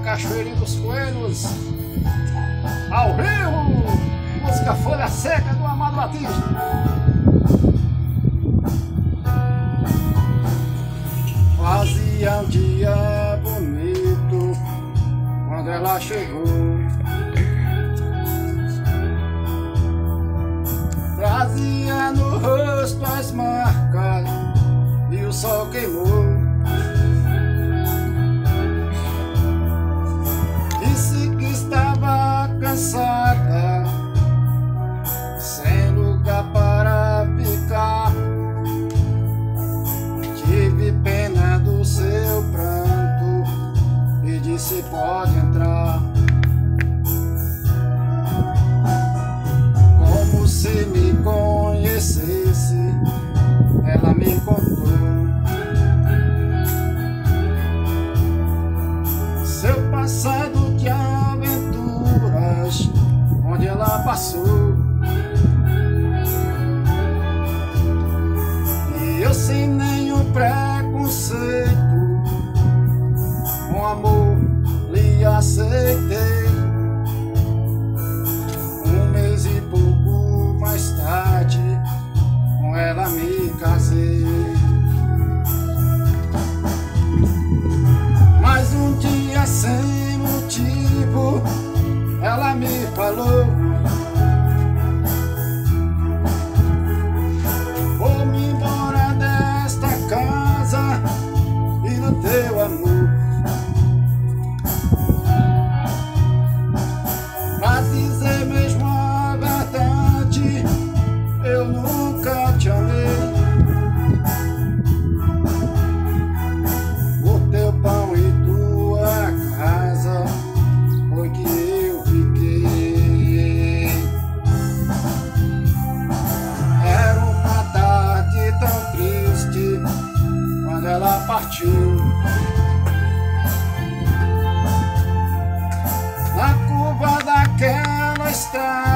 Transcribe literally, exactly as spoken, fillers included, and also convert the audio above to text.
Cachoeirinha dos Coelhos, ao vivo, música Folha Seca do Amado Batista. Fazia um dia bonito quando ela chegou, trazia no rosto as marcas e o sol queimou. Disse que estava cansada, sem lugar para ficar. Tive pena do seu pranto e disse: pode entrar. Como se me conhecesse, ela me contou seu passado de aventuras, onde ela passou. E eu, sem nenhum preconceito, com amor lhe aceitei. Um mês e pouco mais tarde, com ela me casei. Mas um dia, sem motivo, ela me falou: vou-me embora desta casa e do teu amor. Pra dizer mesmo a verdade, eu nunca te amei. O teu pão e tua casa foi que eu fiquei. Era uma tarde tão triste quando ela partiu. Na curva daquela estrada